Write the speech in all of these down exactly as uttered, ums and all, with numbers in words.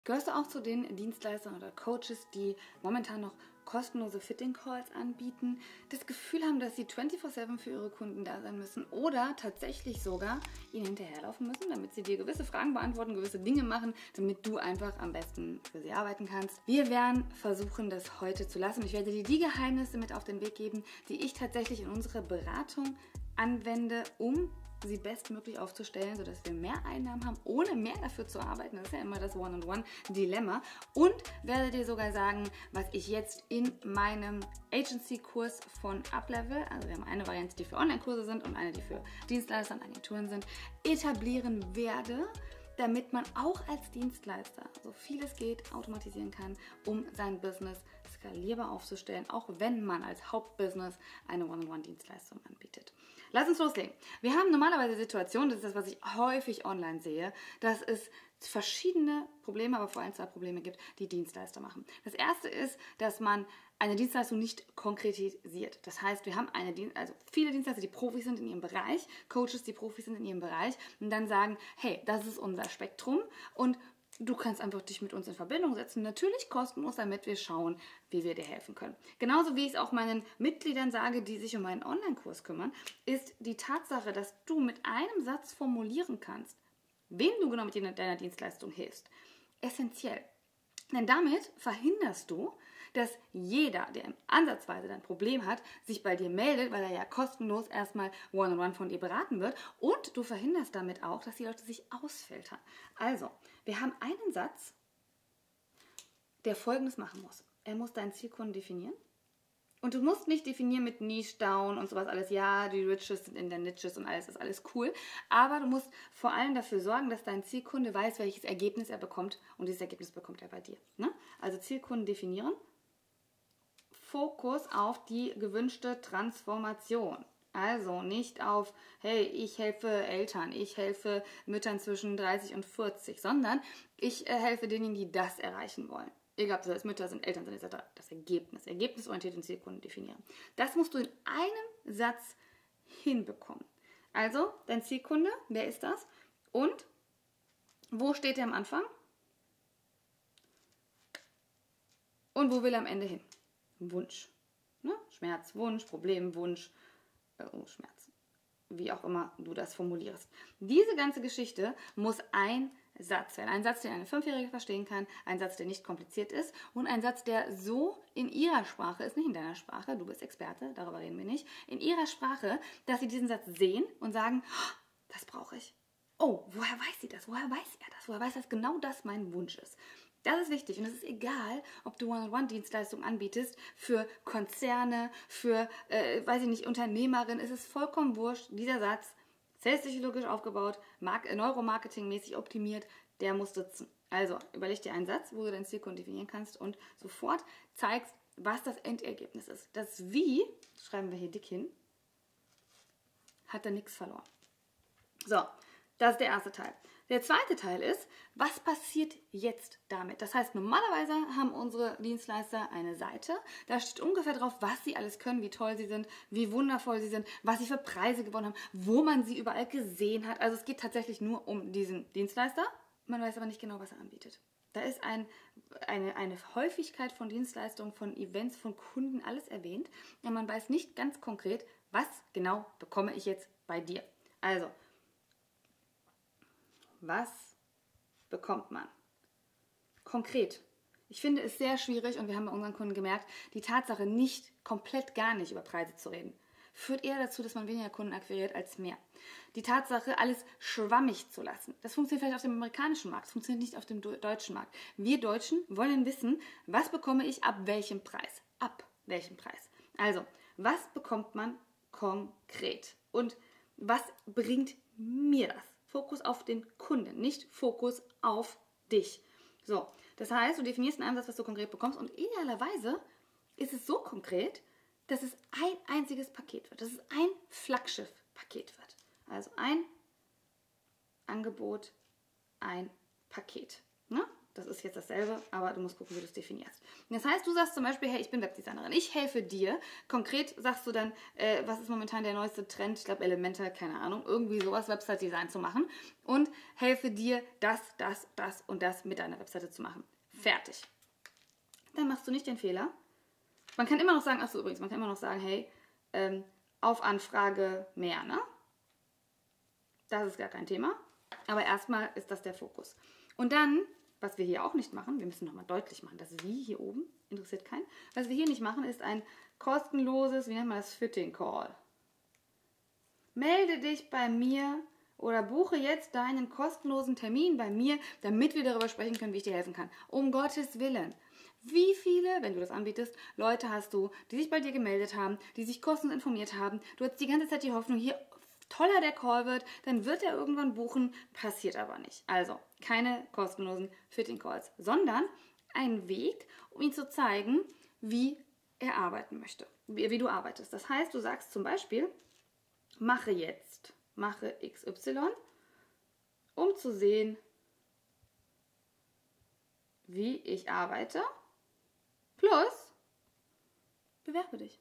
Gehörst du auch zu den Dienstleistern oder Coaches, die momentan noch kostenlose Fitting Calls anbieten, das Gefühl haben, dass sie vierundzwanzig sieben für ihre Kunden da sein müssen oder tatsächlich sogar ihnen hinterherlaufen müssen, damit sie dir gewisse Fragen beantworten, gewisse Dinge machen, damit du einfach am besten für sie arbeiten kannst? Wir werden versuchen, das heute zu lassen. Ich werde dir die Geheimnisse mit auf den Weg geben, die ich tatsächlich in unserer Beratung anwende, um sie bestmöglich aufzustellen, sodass wir mehr Einnahmen haben, ohne mehr dafür zu arbeiten. Das ist ja immer das One-on-One-Dilemma. Und werde dir sogar sagen, was ich jetzt in meinem Agency-Kurs von Uplevel, also wir haben eine Variante, die für Online-Kurse sind und eine, die für Dienstleister und Agenturen sind, etablieren werde, damit man auch als Dienstleister so viel es geht automatisieren kann, um sein Business skalierbar aufzustellen, auch wenn man als Hauptbusiness eine One-on-One-Dienstleistung anbietet. Lass uns loslegen. Wir haben normalerweise Situationen, das ist das, was ich häufig online sehe, dass es verschiedene Probleme, aber vor allem zwei Probleme gibt, die Dienstleister machen. Das erste ist, dass man eine Dienstleistung nicht konkretisiert. Das heißt, wir haben eine Dienst, also viele Dienstleister, die Profis sind in ihrem Bereich, Coaches, die Profis sind in ihrem Bereich und dann sagen, hey, das ist unser Spektrum und du kannst einfach dich mit uns in Verbindung setzen, natürlich kostenlos, damit wir schauen, wie wir dir helfen können. Genauso wie ich es auch meinen Mitgliedern sage, die sich um meinen Online-Kurs kümmern, ist die Tatsache, dass du mit einem Satz formulieren kannst, wem du genau mit deiner Dienstleistung hilfst, essentiell. Denn damit verhinderst du, dass jeder, der im Ansatzweise dein Problem hat, sich bei dir meldet, weil er ja kostenlos erstmal One-on-One von dir beraten wird. Und du verhinderst damit auch, dass die Leute sich ausfiltern. Also, wir haben einen Satz, der Folgendes machen muss. Er muss deinen Zielkunden definieren. Und du musst nicht definieren mit Niche Down und sowas alles. Ja, die Riches sind in der Niches und alles ist alles cool. Aber du musst vor allem dafür sorgen, dass dein Zielkunde weiß, welches Ergebnis er bekommt. Und dieses Ergebnis bekommt er bei dir. Ne? Also Zielkunden definieren. Fokus auf die gewünschte Transformation. Also nicht auf, hey, ich helfe Eltern, ich helfe Müttern zwischen dreißig und vierzig, sondern ich äh, helfe denen, die das erreichen wollen. Egal, ob das Mütter sind, Eltern sind, et cetera. Das Ergebnis, ergebnisorientiert den Zielkunden definieren. Das musst du in einem Satz hinbekommen. Also, dein Zielkunde, wer ist das? Und wo steht er am Anfang? Und wo will er am Ende hin? Wunsch. Ne? Schmerz, Wunsch, Problem, Wunsch, äh, oh, Schmerz. Wie auch immer du das formulierst. Diese ganze Geschichte muss ein Satz werden. Ein Satz, den eine Fünfjährige verstehen kann, ein Satz, der nicht kompliziert ist und ein Satz, der so in ihrer Sprache ist, nicht in deiner Sprache, du bist Experte, darüber reden wir nicht, in ihrer Sprache, dass sie diesen Satz sehen und sagen, oh, das brauche ich. Oh, woher weiß sie das? Woher weiß er das? Woher weiß er, dass genau das mein Wunsch ist? Das ist wichtig und es ist egal, ob du One-on-One-Dienstleistungen anbietest für Konzerne, für, äh, weiß ich nicht, Unternehmerinnen. Es ist vollkommen wurscht. Dieser Satz, selbstpsychologisch aufgebaut, neuromarketingmäßig optimiert, der muss sitzen. Also überleg dir einen Satz, wo du dein Zielkunden definieren kannst und sofort zeigst, was das Endergebnis ist. Das Wie, schreiben wir hier dick hin, hat da nichts verloren. So, das ist der erste Teil. Der zweite Teil ist, was passiert jetzt damit? Das heißt, normalerweise haben unsere Dienstleister eine Seite, da steht ungefähr drauf, was sie alles können, wie toll sie sind, wie wundervoll sie sind, was sie für Preise gewonnen haben, wo man sie überall gesehen hat. Also es geht tatsächlich nur um diesen Dienstleister. Man weiß aber nicht genau, was er anbietet. Da ist ein, eine, eine Häufigkeit von Dienstleistungen, von Events, von Kunden, alles erwähnt. Und man weiß nicht ganz konkret, was genau bekomme ich jetzt bei dir. Also, was bekommt man? Konkret. Ich finde es sehr schwierig und wir haben bei unseren Kunden gemerkt, die Tatsache, nicht komplett gar nicht über Preise zu reden, führt eher dazu, dass man weniger Kunden akquiriert als mehr. Die Tatsache, alles schwammig zu lassen, das funktioniert vielleicht auf dem amerikanischen Markt, das funktioniert nicht auf dem deutschen Markt. Wir Deutschen wollen wissen, was bekomme ich ab welchem Preis? Ab welchem Preis? Also, was bekommt man konkret? Und was bringt mir das? Fokus auf den Kunden, nicht Fokus auf dich. So, das heißt, du definierst in einem Satz, was du konkret bekommst und idealerweise ist es so konkret, dass es ein einziges Paket wird, dass es ein Flaggschiff-Paket wird. Also ein Angebot, ein Paket. Ne? Das ist jetzt dasselbe, aber du musst gucken, wie du es definierst. Das heißt, du sagst zum Beispiel, hey, ich bin Webdesignerin, ich helfe dir. Konkret sagst du dann, äh, was ist momentan der neueste Trend? Ich glaube, Elementor, keine Ahnung, irgendwie sowas, Website-Design zu machen. Und helfe dir, das, das, das und das mit deiner Webseite zu machen. Fertig. Dann machst du nicht den Fehler. Man kann immer noch sagen, achso, übrigens, man kann immer noch sagen, hey, ähm, auf Anfrage mehr, ne? Das ist gar kein Thema. Aber erstmal ist das der Fokus. Und dann, was wir hier auch nicht machen, wir müssen nochmal deutlich machen, das Wie hier oben interessiert keinen. Was wir hier nicht machen, ist ein kostenloses, wie nennt man das, Fitting Call. Melde dich bei mir oder buche jetzt deinen kostenlosen Termin bei mir, damit wir darüber sprechen können, wie ich dir helfen kann. Um Gottes Willen. Wie viele, wenn du das anbietest, Leute hast du, die sich bei dir gemeldet haben, die sich kostenlos informiert haben. Du hast die ganze Zeit die Hoffnung, hier toller der Call wird, dann wird er irgendwann buchen, passiert aber nicht. Also keine kostenlosen Fitting Calls, sondern ein Weg, um ihm zu zeigen, wie er arbeiten möchte, wie, wie du arbeitest. Das heißt, du sagst zum Beispiel, mache jetzt, mache X Y, um zu sehen, wie ich arbeite, plus bewerbe dich.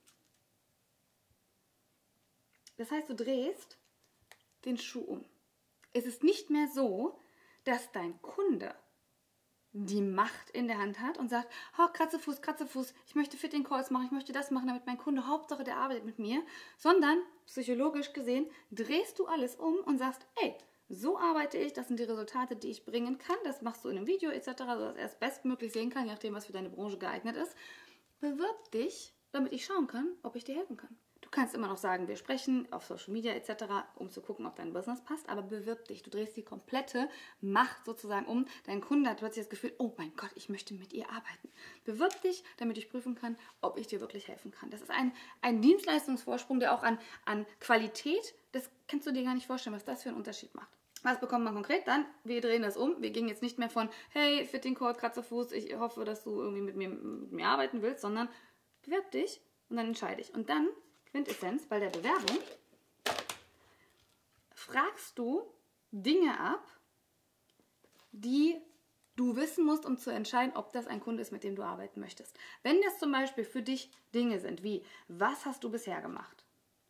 Das heißt, du drehst den Schuh um. Es ist nicht mehr so, dass dein Kunde die Macht in der Hand hat und sagt, oh, Kratzefuß, Kratzefuß, ich möchte Fitting Calls machen, ich möchte das machen, damit mein Kunde, Hauptsache der arbeitet mit mir, sondern psychologisch gesehen drehst du alles um und sagst, ey, so arbeite ich, das sind die Resultate, die ich bringen kann, das machst du in einem Video et cetera, sodass er es bestmöglich sehen kann, je nachdem, was für deine Branche geeignet ist. Bewirb dich, damit ich schauen kann, ob ich dir helfen kann. Du kannst immer noch sagen, wir sprechen auf Social Media et cetera, um zu gucken, ob dein Business passt, aber bewirb dich. Du drehst die komplette Macht sozusagen um. Dein Kunde hat plötzlich das Gefühl, oh mein Gott, ich möchte mit ihr arbeiten. Bewirb dich, damit ich prüfen kann, ob ich dir wirklich helfen kann. Das ist ein, ein Dienstleistungsvorsprung, der auch an, an Qualität, das kannst du dir gar nicht vorstellen, was das für einen Unterschied macht. Was bekommt man konkret dann? Wir drehen das um. Wir gehen jetzt nicht mehr von, hey, Fitting Call, Kratzefuß, ich hoffe, dass du irgendwie mit mir, mit mir arbeiten willst, sondern bewerb dich und dann entscheide ich. Und dann Quintessenz, bei der Bewerbung fragst du Dinge ab, die du wissen musst, um zu entscheiden, ob das ein Kunde ist, mit dem du arbeiten möchtest. Wenn das zum Beispiel für dich Dinge sind wie, was hast du bisher gemacht?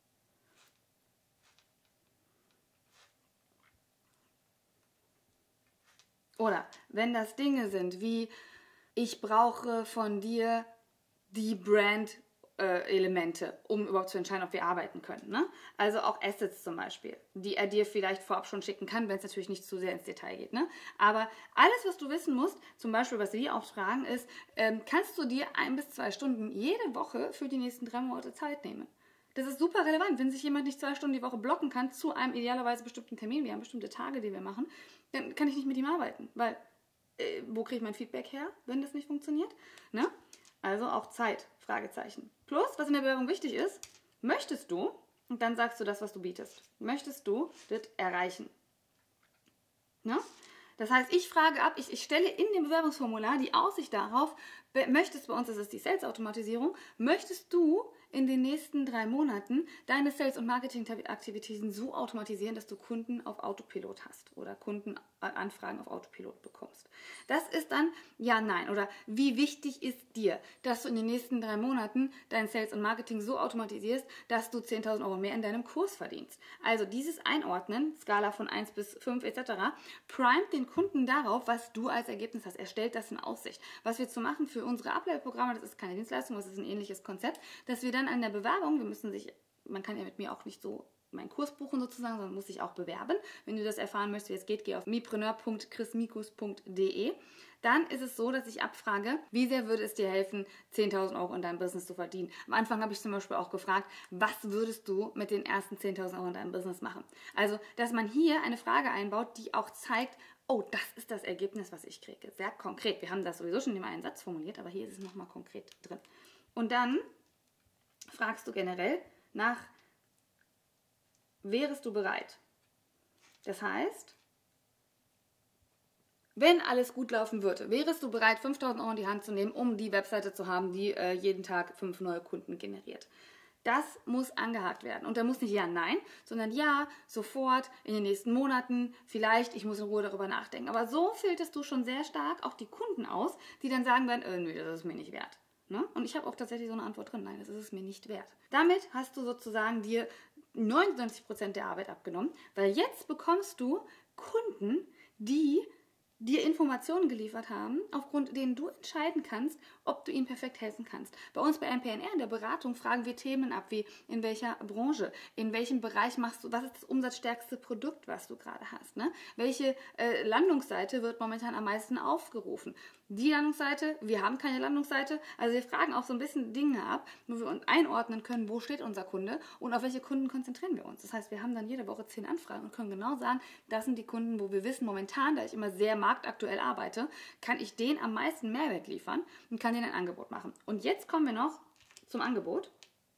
Oder wenn das Dinge sind wie, ich brauche von dir die Brand Elemente, um überhaupt zu entscheiden, ob wir arbeiten können. Ne? Also auch Assets zum Beispiel, die er dir vielleicht vorab schon schicken kann, wenn es natürlich nicht zu sehr ins Detail geht. Ne? Aber alles, was du wissen musst, zum Beispiel, was wir auch fragen, ist, ähm, kannst du dir ein bis zwei Stunden jede Woche für die nächsten drei Monate Zeit nehmen? Das ist super relevant. Wenn sich jemand nicht zwei Stunden die Woche blocken kann zu einem idealerweise bestimmten Termin, wir haben bestimmte Tage, die wir machen, dann kann ich nicht mit ihm arbeiten, weil äh, wo kriege ich mein Feedback her, wenn das nicht funktioniert? Ne? Also auch Zeit, Fragezeichen. Plus, was in der Bewerbung wichtig ist, möchtest du, und dann sagst du das, was du bietest, möchtest du das erreichen? Ne? Das heißt, ich frage ab, ich, ich stelle in dem Bewerbungsformular die Aussicht darauf, möchtest, bei uns ist es die Sales-Automatisierung, möchtest du in den nächsten drei Monaten deine Sales- und Marketing-Aktivitäten so automatisieren, dass du Kunden auf Autopilot hast oder Kundenanfragen auf Autopilot bekommst. Das ist dann ja, nein. Oder wie wichtig ist dir, dass du in den nächsten drei Monaten dein Sales und Marketing so automatisierst, dass du zehntausend Euro mehr in deinem Kurs verdienst. Also dieses Einordnen, Skala von eins bis fünf et cetera, primet den Kunden darauf, was du als Ergebnis hast. Er stellt das in Aussicht. Was wir zu machen für unsere Ableitprogramme, das ist keine Dienstleistung, das ist ein ähnliches Konzept, dass wir dann an der Bewerbung, wir müssen sich, man kann ja mit mir auch nicht so meinen Kurs buchen sozusagen, sondern muss sich auch bewerben. Wenn du das erfahren möchtest, wie es geht, geh auf mipreneur punkt chrismikus punkt de. Dann ist es so, dass ich abfrage, wie sehr würde es dir helfen, zehntausend Euro in deinem Business zu verdienen. Am Anfang habe ich zum Beispiel auch gefragt, was würdest du mit den ersten zehntausend Euro in deinem Business machen? Also, dass man hier eine Frage einbaut, die auch zeigt, oh, das ist das Ergebnis, was ich kriege. Sehr konkret. Wir haben das sowieso schon in einem Satz formuliert, aber hier ist es nochmal konkret drin. Und dann fragst du generell nach, wärest du bereit? Das heißt, wenn alles gut laufen würde, wärest du bereit, fünftausend Euro in die Hand zu nehmen, um die Webseite zu haben, die äh, jeden Tag fünf neue Kunden generiert. Das muss angehakt werden. Und da muss nicht ja, nein, sondern ja, sofort, in den nächsten Monaten, vielleicht, ich muss in Ruhe darüber nachdenken. Aber so filterst du schon sehr stark auch die Kunden aus, die dann sagen werden, äh, nee, das ist mir nicht wert. Ne? Und ich habe auch tatsächlich so eine Antwort drin, nein, das ist es mir nicht wert. Damit hast du sozusagen dir neunundneunzig Prozent der Arbeit abgenommen, weil jetzt bekommst du Kunden, die dir Informationen geliefert haben, aufgrund denen du entscheiden kannst, ob du ihnen perfekt helfen kannst. Bei uns bei M P N R in der Beratung fragen wir Themen ab, wie in welcher Branche, in welchem Bereich machst du, was ist das umsatzstärkste Produkt, was du gerade hast, ne? Welche äh, Landungsseite wird momentan am meisten aufgerufen? Die Landungsseite, wir haben keine Landungsseite, also wir fragen auch so ein bisschen Dinge ab, wo wir uns einordnen können, wo steht unser Kunde und auf welche Kunden konzentrieren wir uns. Das heißt, wir haben dann jede Woche zehn Anfragen und können genau sagen, das sind die Kunden, wo wir wissen, momentan, da ich immer sehr marktaktuell arbeite, kann ich denen am meisten Mehrwert liefern und kann denen ein Angebot machen. Und jetzt kommen wir noch zum Angebot.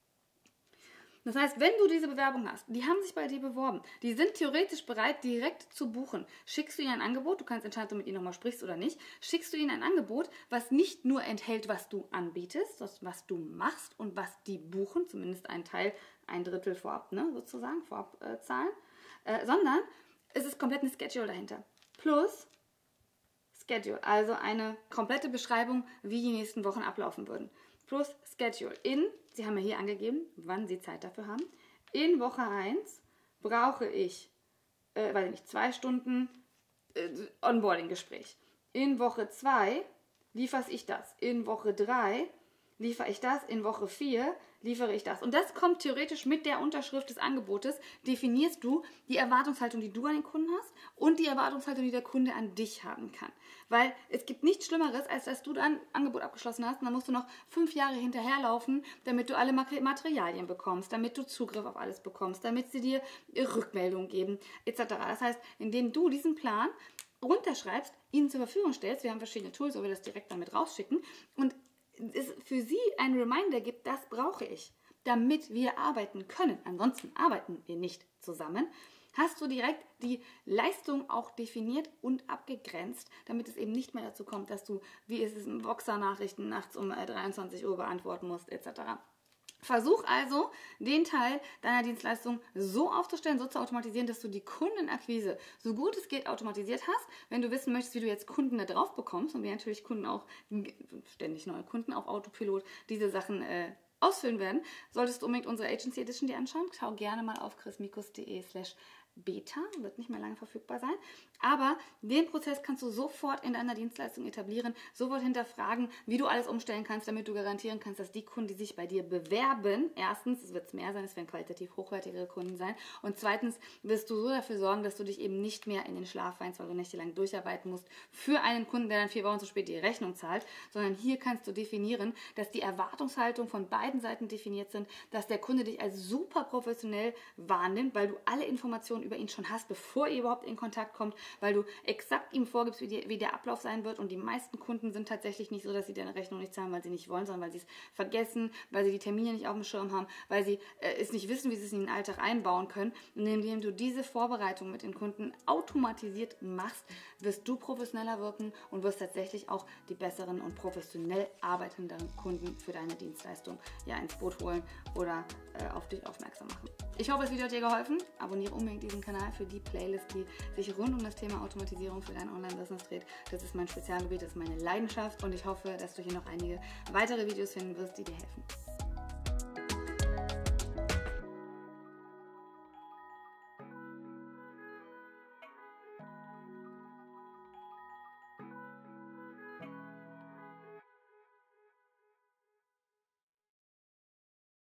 Das heißt, wenn du diese Bewerbung hast, die haben sich bei dir beworben, die sind theoretisch bereit, direkt zu buchen, schickst du ihnen ein Angebot, du kannst entscheiden, ob du mit ihnen nochmal sprichst oder nicht, schickst du ihnen ein Angebot, was nicht nur enthält, was du anbietest, was, was du machst und was die buchen, zumindest ein Teil, ein Drittel vorab, ne, sozusagen, vorab äh, zahlen, äh, sondern es ist komplett eine Schedule dahinter. Plus Schedule, also eine komplette Beschreibung, wie die nächsten Wochen ablaufen würden. Plus Schedule in, Sie haben ja hier angegeben, wann Sie Zeit dafür haben. In Woche eins brauche ich, äh, weiß ich nicht, zwei Stunden äh, Onboarding-Gespräch. In Woche zwei liefere ich das. In Woche drei liefere ich das. In Woche vier liefere ich das. Und das kommt theoretisch mit der Unterschrift des Angebotes, definierst du die Erwartungshaltung, die du an den Kunden hast und die Erwartungshaltung, die der Kunde an dich haben kann. Weil es gibt nichts Schlimmeres, als dass du dann ein Angebot abgeschlossen hast und dann musst du noch fünf Jahre hinterherlaufen, damit du alle Materialien bekommst, damit du Zugriff auf alles bekommst, damit sie dir Rückmeldungen geben, et cetera. Das heißt, indem du diesen Plan runterschreibst, ihnen zur Verfügung stellst, wir haben verschiedene Tools, wo wir das direkt damit rausschicken und es für sie ein Reminder gibt, das brauche ich, damit wir arbeiten können. Ansonsten arbeiten wir nicht zusammen. Hast du direkt die Leistung auch definiert und abgegrenzt, damit es eben nicht mehr dazu kommt, dass du, wie ist es, Voxer-Nachrichten nachts um dreiundzwanzig Uhr beantworten musst, et cetera. Versuch also, den Teil deiner Dienstleistung so aufzustellen, so zu automatisieren, dass du die Kundenakquise so gut es geht automatisiert hast. Wenn du wissen möchtest, wie du jetzt Kunden da drauf bekommst und wir natürlich Kunden auch, ständig neue Kunden auf Autopilot, diese Sachen äh, ausfüllen werden, solltest du unbedingt unsere Agency Edition dir anschauen. Schau gerne mal auf chrismikus.de slash Beta, wird nicht mehr lange verfügbar sein, aber den Prozess kannst du sofort in deiner Dienstleistung etablieren, sofort hinterfragen, wie du alles umstellen kannst, damit du garantieren kannst, dass die Kunden, die sich bei dir bewerben, erstens, es wird mehr sein, es werden qualitativ hochwertigere Kunden sein und zweitens wirst du so dafür sorgen, dass du dich eben nicht mehr in den Schlaf weinst, weil du nächtelang durcharbeiten musst für einen Kunden, der dann vier Wochen zu spät die Rechnung zahlt, sondern hier kannst du definieren, dass die Erwartungshaltung von beiden Seiten definiert sind, dass der Kunde dich als super professionell wahrnimmt, weil du alle Informationen über ihn schon hast, bevor ihr überhaupt in Kontakt kommt, weil du exakt ihm vorgibst, wie, die, wie der Ablauf sein wird und die meisten Kunden sind tatsächlich nicht so, dass sie deine Rechnung nicht zahlen, weil sie nicht wollen, sondern weil sie es vergessen, weil sie die Termine nicht auf dem Schirm haben, weil sie äh, es nicht wissen, wie sie es in den Alltag einbauen können. Und indem du diese Vorbereitung mit den Kunden automatisiert machst, wirst du professioneller wirken und wirst tatsächlich auch die besseren und professionell arbeitenden Kunden für deine Dienstleistung ja ins Boot holen oder äh, auf dich aufmerksam machen. Ich hoffe, das Video hat dir geholfen. Abonniere unbedingt diesen Kanal für die Playlist, die sich rund um das Thema Automatisierung für dein Online-Business dreht. Das ist mein Spezialgebiet, das ist meine Leidenschaft und ich hoffe, dass du hier noch einige weitere Videos finden wirst, die dir helfen.